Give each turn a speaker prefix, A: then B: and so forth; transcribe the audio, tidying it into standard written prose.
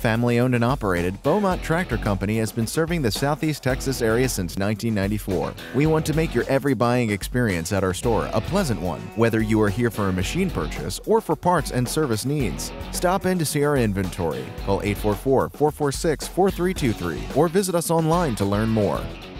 A: Family-owned and operated, Beaumont Tractor Company has been serving the Southeast Texas area since 1994. We want to make your every buying experience at our store a pleasant one, whether you are here for a machine purchase or for parts and service needs. Stop in to see our inventory. Call 844-446-4323 or visit us online to learn more.